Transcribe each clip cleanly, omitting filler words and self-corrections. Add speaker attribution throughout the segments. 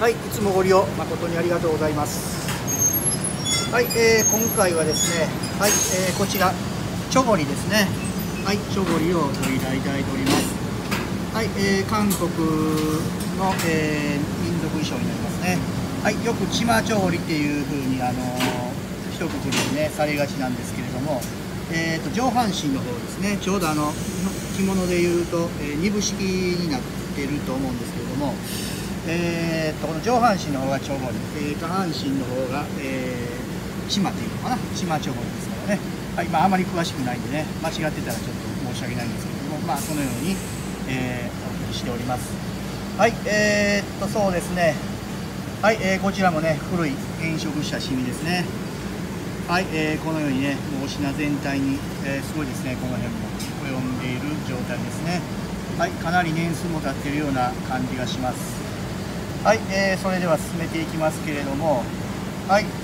Speaker 1: はい、いつもご利用誠にありがとうございます。はい、今回はですね、はい、こちらチョゴリですね。はい、チョゴリを取りいただいております。はい、韓国の、民族衣装になりますね。はい、よくチマチョゴリっていう風に一括りにねされがちなんですけれども、上半身の方ですね。ちょうど着物でいうと、2部式になっていると思うんですけれども。この上半身の方がチョゴリ、下半身の方が、チマというのかな、チマチョゴリですからね。はい、あまり詳しくないんでね、間違ってたらちょっと申し訳ないんですけれども、そのように、お送りしております。はい、そうですね。はい、こちらもね、古い変色したシミですね。はい、このようにね、もうお品全体に、すごいですね、この辺も及んでいる状態ですね。はい、かなり年数も経っているような感じがします。はい、それでは進めていきますけれども、はい、ちょ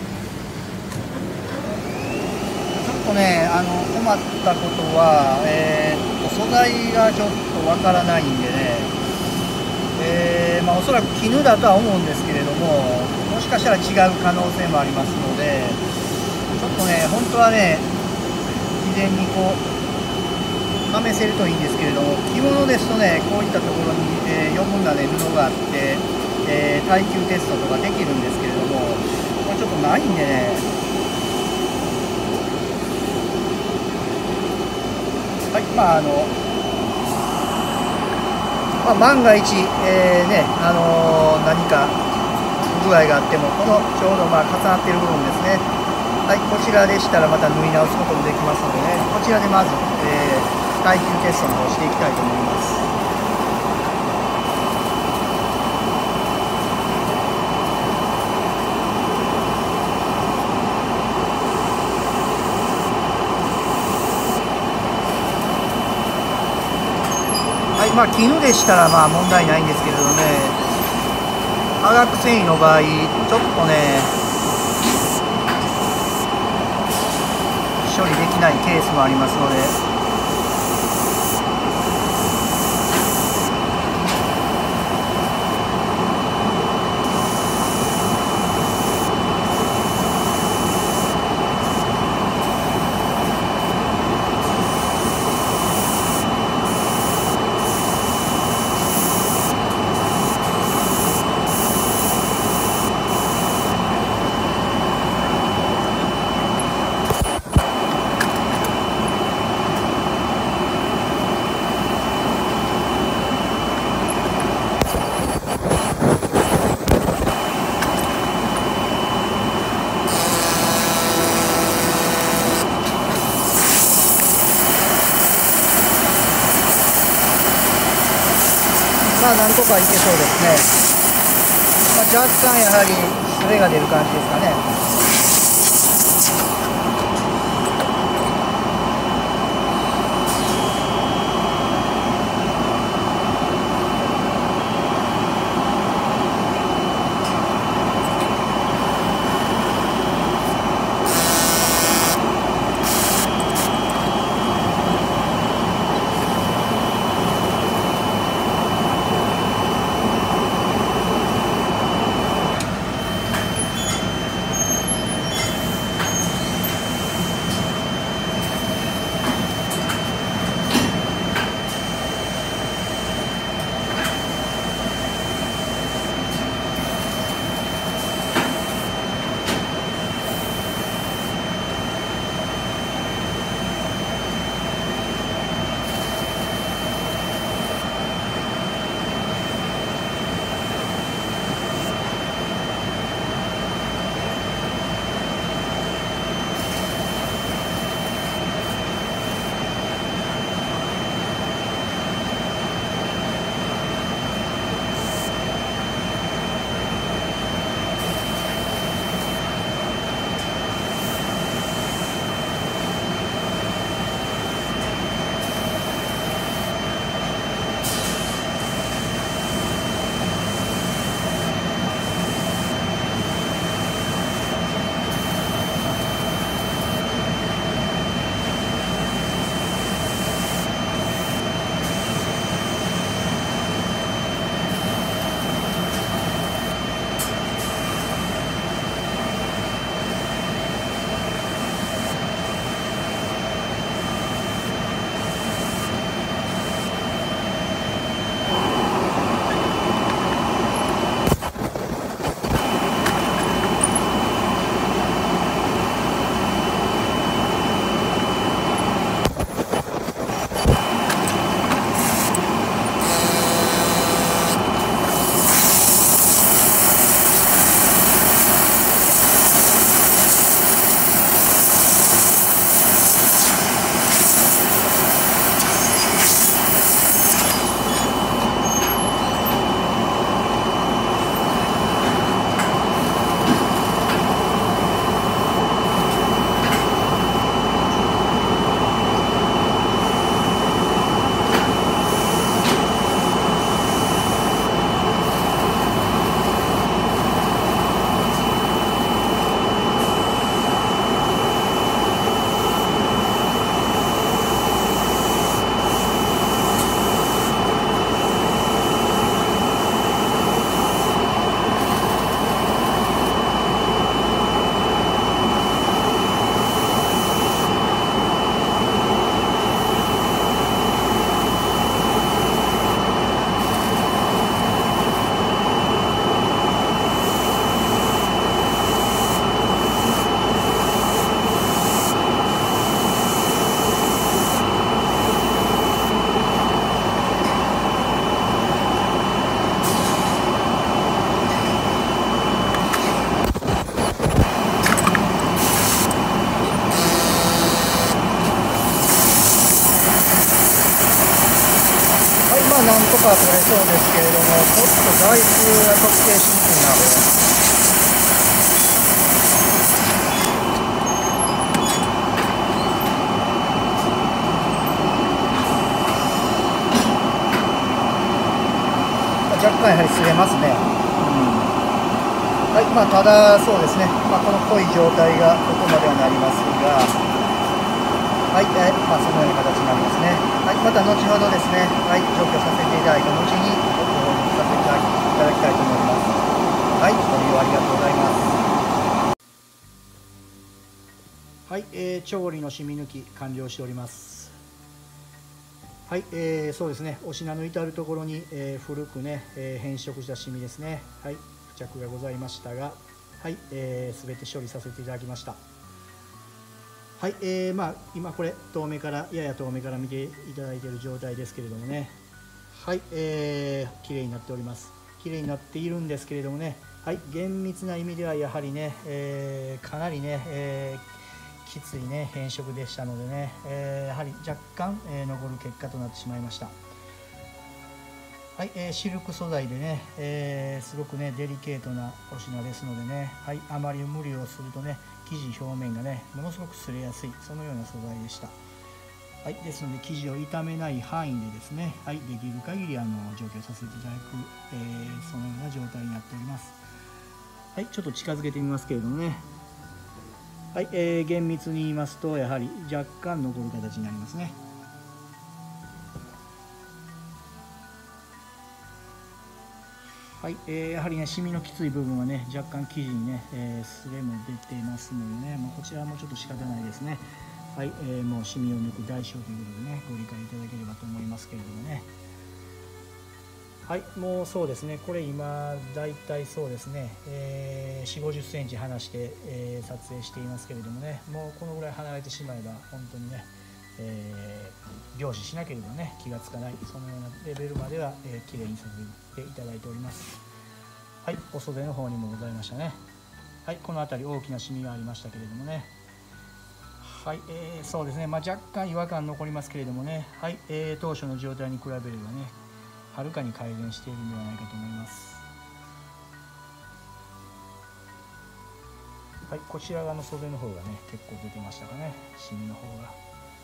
Speaker 1: っとね、困ったことは、素材がちょっとわからないんでね、おそらく絹だとは思うんですけれども、もしかしたら違う可能性もありますので、ちょっとね、本当はね、事前にこう、試せるといいんですけれども、着物ですとね、こういったところに、余分なね、布があって、耐久テストとかできるんですけれども、これちょっとないんでね、はい、万が一、何か不具合があっても、このちょうど重なっている部分ですね、はい、こちらでしたらまた縫い直すこともできますのでね、こちらでまず、耐久テストの方をしていきたいと思います。はい、絹でしたら問題ないんですけれどね、化学繊維の場合、ちょっとね、処理できないケースもありますので。なんとかいけそうですね。若干やはりズレが出る感じですかね。 取れそうですけれども、ちょっと材質が特定しにくいな、これ。若干やはり擦れますね。はい、ただそうですね、この濃い状態がここまではなりますが、はい、そのような形になりますね。はい、また後ほどですね、はい、除去させていただいた後にご購入させていただきたいと思います。はい、ご利用ありがとうございます。はい、調理の染み抜き完了しております。はい、そうですね、お品の至るところに、古くね、変色したシミですね、はい、付着がございましたが、はい、全て処理させていただきました。はい、今これやや遠目から見ていただいている状態ですけれどもね、はい、綺麗になっております。綺麗になっているんですけれどもね、はい、厳密な意味ではやはりね、かなりね、きついね変色でしたのでね、やはり若干、残る結果となってしまいました。はい、シルク素材でね、すごくねデリケートなお品ですのでね、はい、あまり無理をするとね生地表面がねものすごく擦れやすい、そのような素材でした。はい、ですので生地を傷めない範囲でですね、はい、できる限り除去させていただく、そのような状態になっております。はい、ちょっと近づけてみますけれどもね、はい、厳密に言いますとやはり若干残る形になりますね。はい、やはりねシミのきつい部分はね若干生地にね、すれも出てますのでね、こちらもちょっと仕方ないですね。はい、もうシミを抜く代償ということでねご理解いただければと思いますけれどもね。はい、もうそうですね、これ今だいたいそうですね、4、50センチ離して、撮影していますけれどもね、もうこのぐらい離れてしまえば本当にね、凝視しなければね気がつかない、そのようなレベルまでは、きれいにさせていただいております。はい、お袖の方にもございましたね。はい、この辺り大きなシミがありましたけれどもね、はい、そうですね、若干違和感残りますけれどもね、はい、当初の状態に比べればねはるかに改善しているのではないかと思います。はい、こちら側の袖の方がね結構出てましたかね、シミの方が。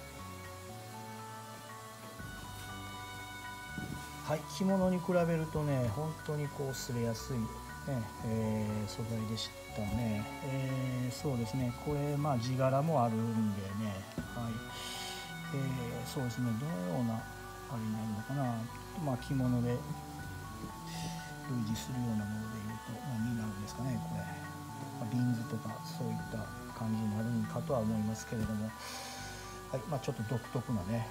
Speaker 1: はい、着物に比べるとね本当にこう擦れやすい、ね素材でしたね。そうですね、これ地柄もあるんでね、はい、そうですね、どのようなあれになるのかな、着物で類似するようなものでいうと何になるんですかね、これ、ビンズとかそういった感じになるのかとは思いますけれども、はい、ちょっと独特なね、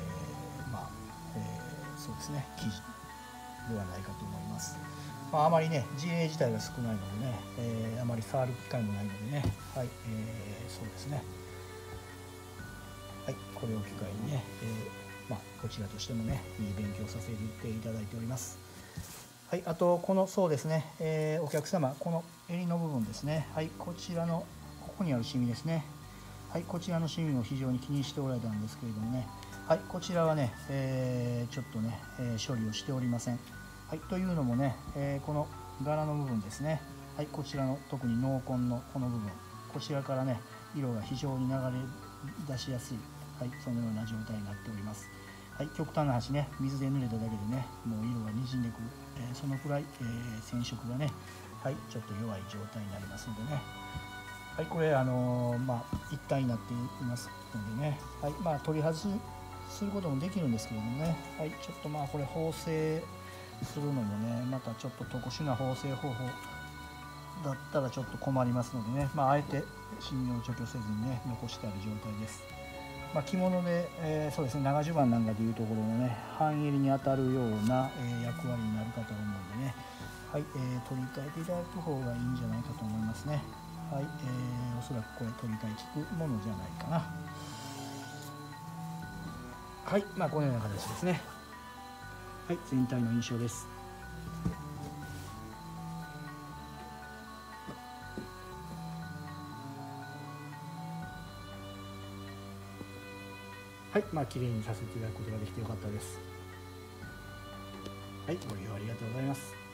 Speaker 1: そうですね生地ではないかと思います。あまりね事例自体が少ないのでね、あまり触る機会もないのでね、はい、そうですね、はい、これを機会にね、こちらとしてもねいい勉強させていただいております。はい、あとこのそうですね、お客様この襟の部分ですね、はい、こちらのここにあるシミですね、はい、こちらのシミも非常に気にしておられたんですけれどもね、はい、こちらはね、ちょっとね、処理をしておりません。はい、というのもね、この柄の部分ですね、はい、こちらの特に濃紺のこの部分、こちらからね色が非常に流れ出しやすい、はい、そのような状態になっております。はい、極端な話ね水で濡れただけでねもう色がにじんでくる、そのくらい、染色がね、はい、ちょっと弱い状態になりますのでね、はい、これ一体になっていますのでね、はい、取り外することもできるんですけれどもね、はい、ちょっとこれ縫製するのもねまたちょっと特殊な縫製方法だったらちょっと困りますのでね、あえてシミを除去せずにね残してある状態です。着物で、そうですね長襦袢なんかでいうところのね半襟に当たるような、役割になるかと思うんでね、はい、取り替えていただく方がいいんじゃないかと思いますね。はい、おそらくこれ取り替え効くものじゃないかな。はい、このような形ですね。はい、全体の印象です。はい、綺麗にさせていただくことができてよかったです。 はい、ご利用ありがとうございます。